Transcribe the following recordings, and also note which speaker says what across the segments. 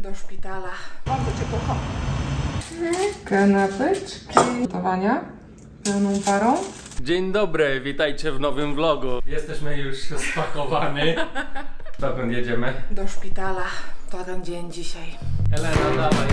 Speaker 1: do szpitala. Bardzo cię kocham. Kanapeczki. Gotowania pełną parą.
Speaker 2: Dzień dobry, witajcie w nowym vlogu. Jesteśmy już spakowani. Dokąd jedziemy?
Speaker 1: Do szpitala. To ten dzień dzisiaj.
Speaker 2: Helena, dawaj.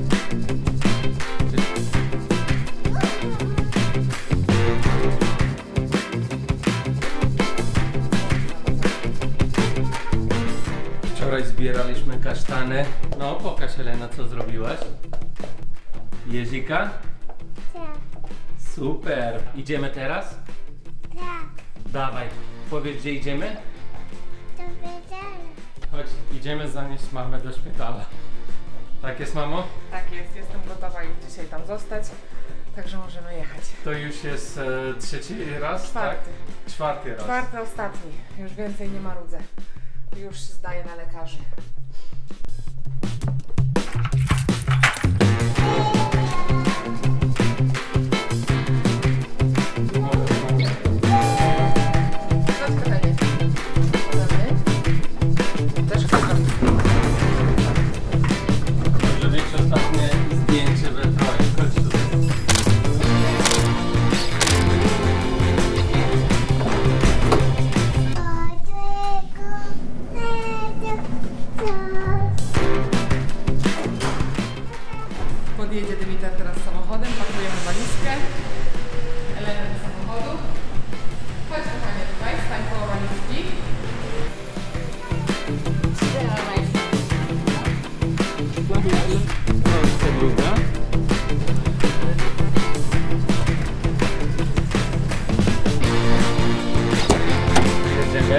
Speaker 2: Wczoraj zbieraliśmy kasztany. No, pokaż Helena, co zrobiłaś. Jezika?
Speaker 3: Tak.
Speaker 2: Super. Idziemy teraz?
Speaker 3: Tak.
Speaker 2: Dawaj. Powiedz, gdzie idziemy?
Speaker 3: Do wieczora.
Speaker 2: Chodź, idziemy zanieść mamę do szpitala. Tak jest, mamo?
Speaker 1: Tak jest, jestem gotowa już dzisiaj tam zostać. Także możemy jechać.
Speaker 2: To już jest trzeci raz,
Speaker 1: Czwarty.
Speaker 2: tak? Czwarty raz.
Speaker 1: Czwarty, ostatni. Już więcej nie marudzę. Już zdaję na lekarzy.
Speaker 2: Może być ostatnie zdjęcie we troje. Chodź tutaj.
Speaker 1: Podjedzie Dymiter teraz samochodem, pakujemy walizkę. Elena do samochodu. Chodź kochanie tutaj, stań koło walizki.
Speaker 2: Druga. Jedziemy.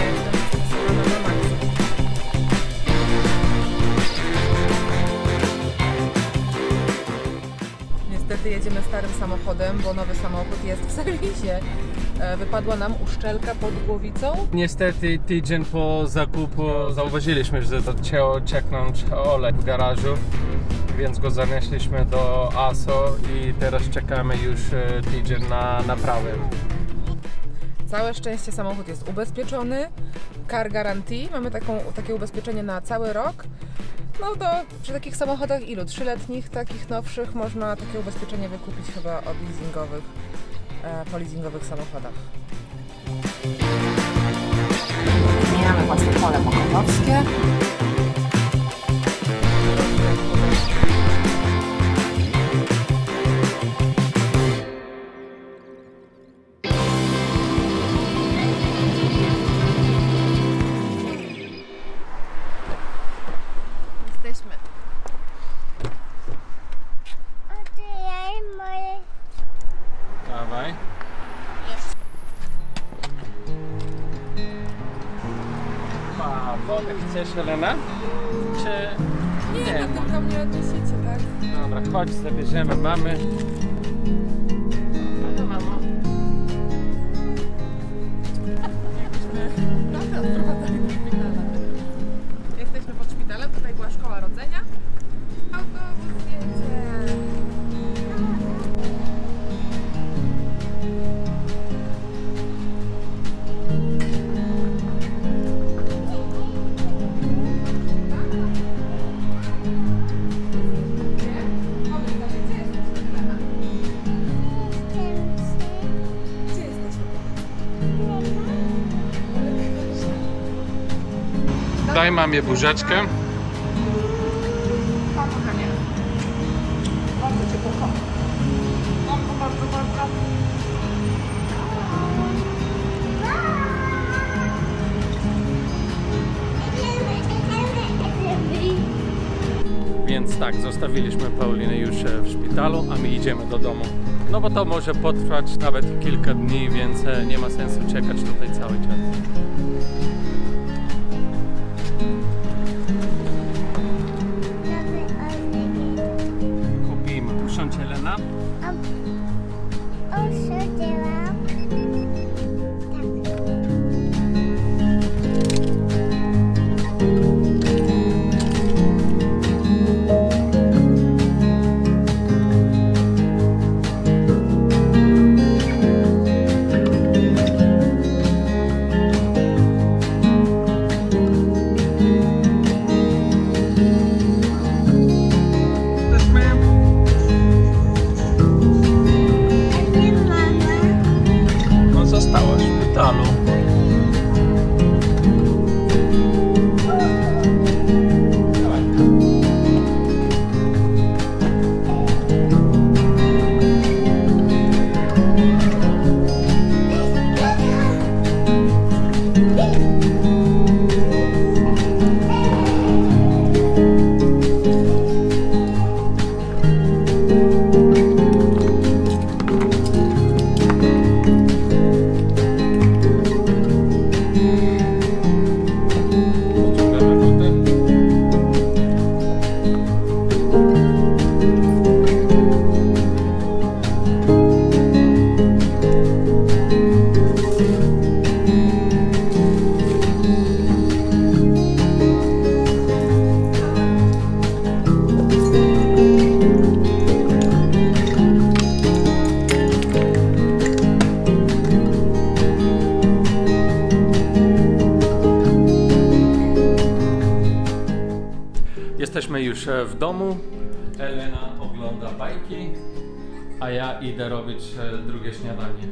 Speaker 1: Niestety jedziemy starym samochodem, bo nowy samochód jest w serwisie. Wypadła nam uszczelka pod głowicą.
Speaker 2: Niestety tydzień po zakupu zauważyliśmy, że to chciało cieknąć olej w garażu, więc go zanieśliśmy do ASO i teraz czekamy już tydzień na naprawę.
Speaker 1: Całe szczęście samochód jest ubezpieczony. Car Guarantee. Mamy takie ubezpieczenie na cały rok. No to przy takich samochodach ilu? 3-letnich, takich nowszych można takie ubezpieczenie wykupić chyba od leasingowych, po leasingowych samochodach. Zmieniamy właśnie pole mokotowskie. Jesteśmy.
Speaker 3: Otwieraj moje.
Speaker 2: Dawaj. A wodę chcesz, Helena? Czy
Speaker 1: Nie, no tylko mnie odniesiecie, tak?
Speaker 2: Dobra, chodź, zabierzemy mamy. No mamo.
Speaker 1: Jesteśmy pod szpitalem, tutaj była szkoła rodzenia. Autobus jedzie.
Speaker 2: Daj mamie buziaczkę.
Speaker 1: Kochanie. Bardzo cię kocham. Bardzo, bardzo, bardzo.
Speaker 2: Więc tak, zostawiliśmy Paulinę już w szpitalu, a my idziemy do domu. No bo to może potrwać nawet kilka dni, więc nie ma sensu czekać tutaj cały czas. Kupimy. Usiądź, Helena.
Speaker 3: Usiądziłam.
Speaker 2: Jesteśmy już w domu. Elena ogląda bajki, a ja idę robić drugie śniadanie.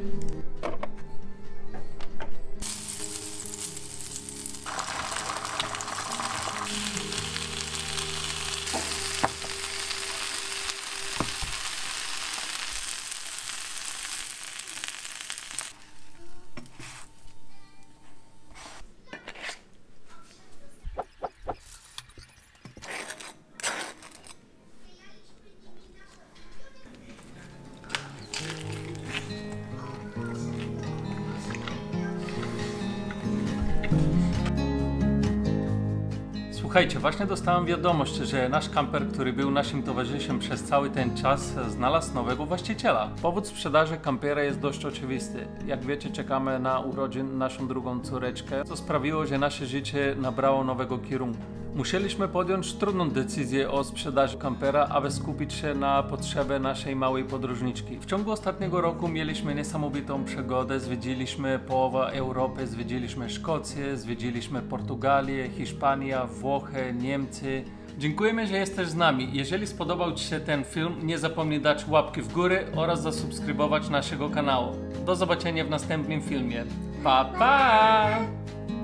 Speaker 2: Słuchajcie, właśnie dostałem wiadomość, że nasz kamper, który był naszym towarzyszem przez cały ten czas, znalazł nowego właściciela. Powód sprzedaży kampera jest dość oczywisty. Jak wiecie, czekamy na urodzin naszą drugą córeczkę, co sprawiło, że nasze życie nabrało nowego kierunku. Musieliśmy podjąć trudną decyzję o sprzedaży kampera, aby skupić się na potrzebie naszej małej podróżniczki. W ciągu ostatniego roku mieliśmy niesamowitą przygodę, zwiedziliśmy połowę Europy, zwiedziliśmy Szkocję, zwiedziliśmy Portugalię, Hiszpanię, Włochy, Niemcy. Dziękujemy, że jesteś z nami. Jeżeli spodobał Ci się ten film, nie zapomnij dać łapki w górę oraz zasubskrybować naszego kanału. Do zobaczenia w następnym filmie. Pa, pa!